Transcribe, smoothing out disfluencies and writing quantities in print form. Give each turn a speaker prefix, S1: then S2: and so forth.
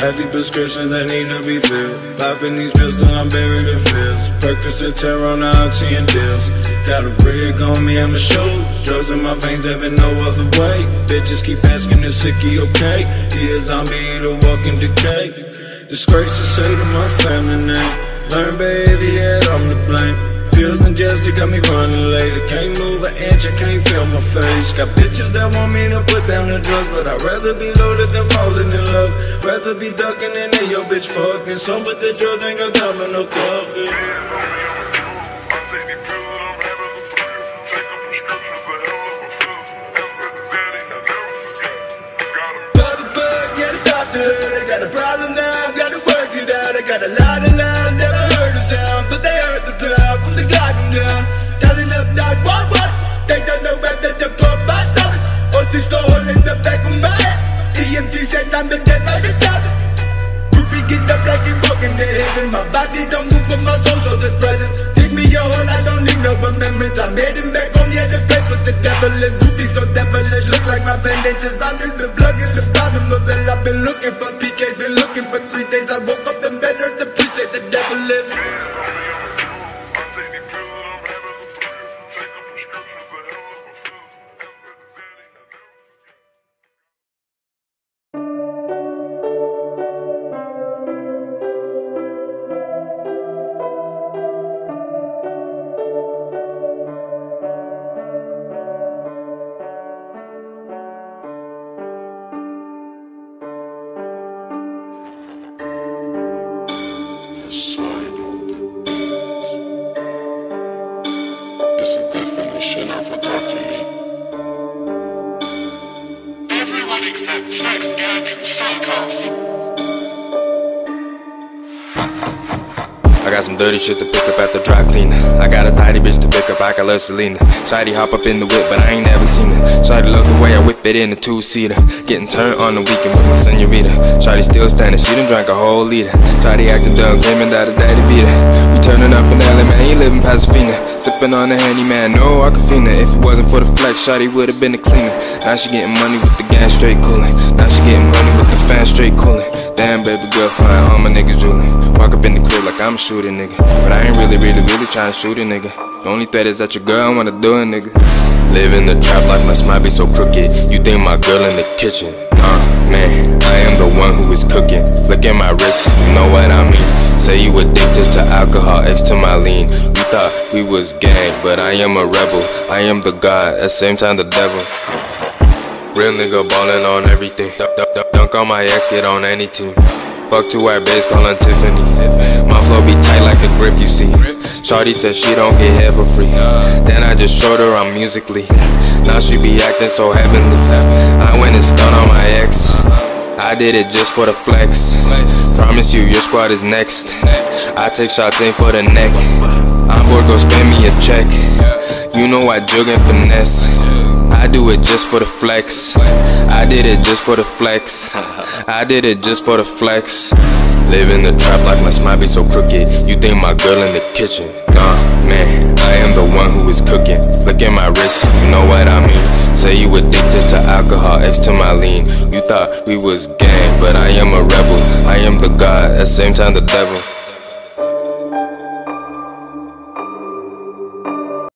S1: Had these prescriptions that need to be filled. Popping these pills till I'm buried in fields. Percocet, terror on the oxy and deals. Got a rig on me, I'ma shoot. Drugs in my veins, having no other way. Bitches keep asking, is Sicky okay? He a zombie, eat a walking decay. Disgrace to say to my family name. Learn baby, yeah, I'm to blame. Pills and gels, they got me running late. I can't move an inch, I can't feel my face. Got bitches that want me to put down the drugs, but I'd rather be loaded than falling in love. Rather be ducking than they yo bitch fucking. Some but the drugs ain't got time for no coffee.
S2: I got a problem now, gotta work it out. I got a lot of love, never heard a sound, but they heard the cloud from the gliding down. Telling up that what? They don't know whether to put my stomach or see stone in the back of my head. EMT said I'm the dead by the top. Groupie get up like he walking to heaven. My body don't move but my soul shows its presence. Take me your whole, I don't need no remembrance. I'm heading back on the other place with the devil is. Groupie so devilish, look like my bandages. Found in the plug in the bottom of it. I've been looking for PK, been looking for 3 days. I woke up and better to please say the devil lives.
S3: It's a definition of a document. Everyone except Flex Gang, fuck off.
S4: I got some dirty shit to pick up at the dry cleaner. I got a tidy bitch to pick up, I got love Selena. Shawty hop up in the whip, but I ain't never seen her. Shawty love the way I whip it in a 2-seater. Getting turned on the weekend with my senorita. Shawty still standing, she done drank a whole liter. Shawty acting dumb, claiming that her daddy beat her. We turning up in LA, man, he living Pasadena. Sipping on the Henny, man, no Aquafina. If it wasn't for the flex, Shawty would've been a cleaner. Now she getting money with the gang straight coolin'. Now she getting money with the fan straight coolin'. Damn, baby girl fine, all my niggas drooling. Walk up in the crib like I'm a shooter, nigga. But I ain't really trying to shoot a nigga. The only threat is that your girl wanna do it, nigga. Live in the trap life, my smile be so crooked. You think my girl in the kitchen? Man, I am the one who is cooking. Look at my wrist, you know what I mean. Say you addicted to alcohol, X to my lean. You thought we was gang, but I am a rebel. I am the god, at the same time the devil. Real nigga ballin' on everything. Dunk on my ex, get on any team. Fuck 2 white babes, callin' Tiffany. My flow be tight like the grip you see. Shawty said she don't get hair for free. Then I just showed her I'm musically. Now she be acting so heavenly. I went and stunned on my ex. I did it just for the flex. Promise you, your squad is next. I take shots, ain't for the neck. I'm bored, go spend me a check. You know I jug and finesse. I do it just for the flex. I did it just for the flex. I did it just for the flex. Live in the trap life, my smile be so crooked. You think my girl in the kitchen? Man, I am the one who is cooking. Look at my wrist, you know what I mean. Say you addicted to alcohol, X to my lean. You thought we was gang, but I am a rebel. I am the god, at the same time the devil.